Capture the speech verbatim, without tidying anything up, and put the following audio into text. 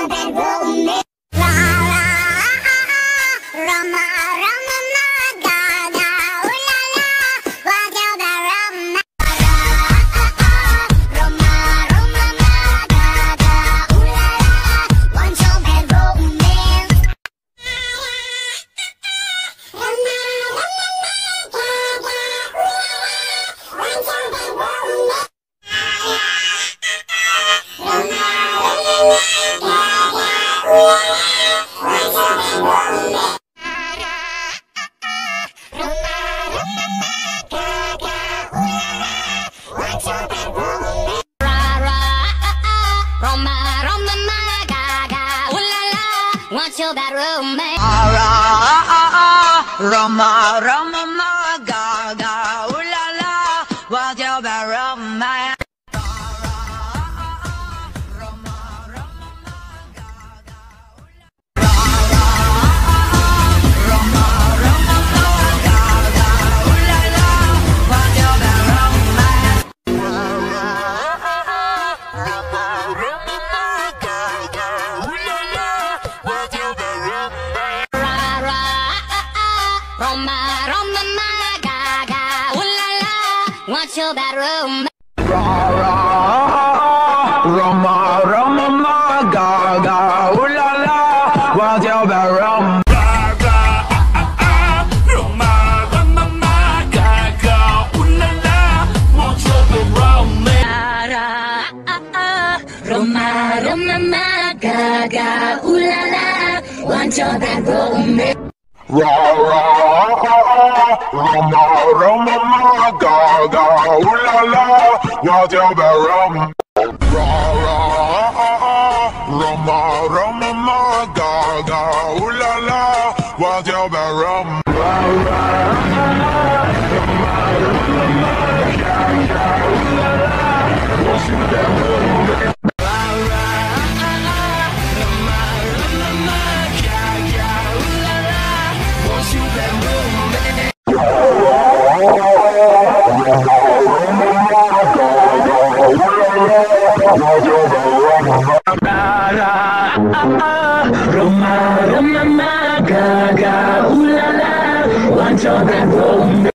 your bedroom. La la, Roma, Roma, ma, Gaga, ooh la la, what's your bedroom? Roma, Roma, ma, Gaga, ooh la la, what's your bedroom? Roma, Roma, ma, Gaga, ooh la la, what's your bedroom? What's your bedroom, man? Roma, Roma, ma, Gaga, ooh la la, what's your bedroom, man? Roma, Roma, ma, Gaga, ooh la la, what's your bedroom? Roma, Roma, ma, Gaga, ooh la la, what's your bedroom? Gaga, Roma, Roma, ma, Gaga, ooh la la, what's your bedroom? Roma, Roma, ma, Gaga, ooh la la, what's your bedroom? Ra ra, Roma, Roma, ma, Gaga, ooh la la, what's your bedroom? Ra ra, Roma, Roma, ma, Gaga, ooh la la, what's your bedroom? Ra ra, Roma, Roma, ma, Gaga, ooh la la, what's your bedroom? Roma, Roma, ma, Gaga, ooh la la, what's your bedroom?